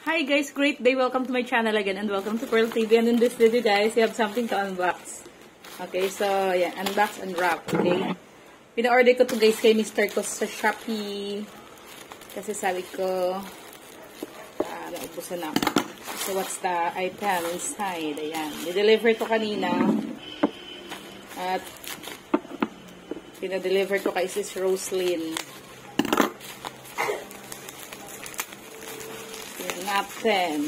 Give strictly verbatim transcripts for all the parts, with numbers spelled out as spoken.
Hi guys, great day. Welcome to my channel again and welcome to Pearl T V. And in this video guys, we have something to unbox. Okay, so yeah, unbox and wrap. Okay. Pina-order ko to guys kay Mister ko sa Shopee. Kasi sabi ko, ah, naubusan na ako. So what's the item inside? Ayan. Di-deliver ko kanina. At pina-deliver ko kay Sis Roslyn. Natin.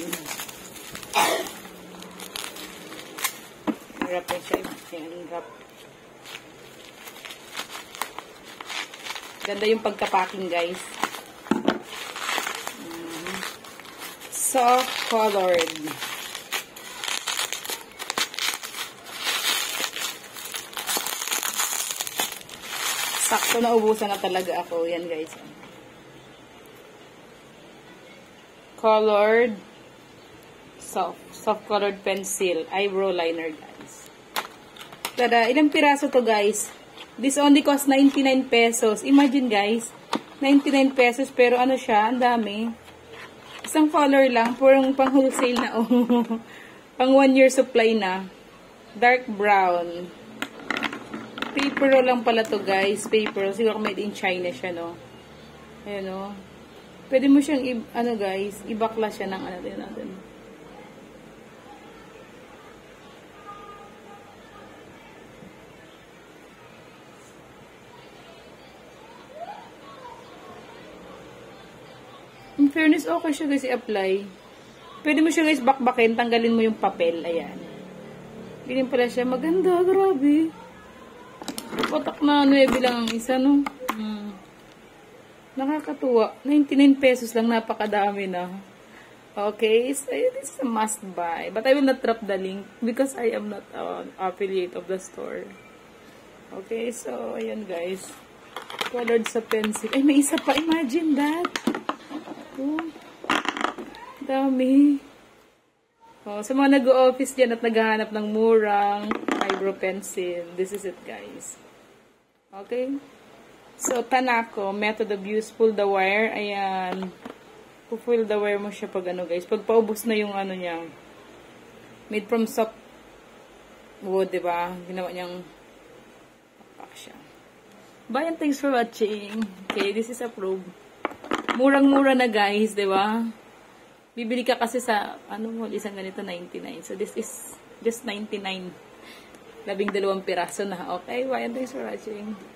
Wrap na siya. Wrap. Ganda yung pagka-packing, guys. Mm. Soft colored. Sakto na ubusan na talaga ako. Yan, guys. Colored soft soft colored pencil eyebrow liner guys. Tada, ilang piraso to guys? This only cost ninety-nine pesos. Imagine guys, ninety-nine pesos pero ano siya, ang dami. Isang color lang, purong pang wholesale na oh. Pang one year supply na. Dark brown. Paper roll lang pala to guys. Paper roll. Siguro made in China siya no. Ayan o. Pwede mo siyang, i ano guys, ibakla siya ng ano din natin. In fairness, okay siya guys i-apply. Pwede mo siya guys bakbakin, tanggalin mo yung papel. Ayan. Ganyan pala siya. Maganda, grabe. Patak na nueve lang ang isa, no? Hmm. Nakakatuwa. ninety-nine pesos lang. Napakadami na. Okay. So, this is a must buy. But I will not drop the link because I am not an uh, affiliate of the store. Okay. So, ayan guys. Colored sa pencil. Ay, may isa pa. Imagine that. Oh, dami. Oh, sa mga nag-o-office dyan at naghahanap ng murang eyebrow pencil. This is it guys. Okay. So, Tanako, method of use, pull the wire. Ayan. Pull the wire mo siya pag ano, guys. Pag paubos na yung ano niya. Made from soft wood, diba? Ginawa niyang pack siya. Bye and thanks for watching. Okay, this is approved. Murang-mura na, guys, diba? Bibili ka kasi sa, ano mo, isang ganito, ninety-nine. So, this is just ninety-nine. Labing dalawang piraso na. Okay, bye and thanks for watching.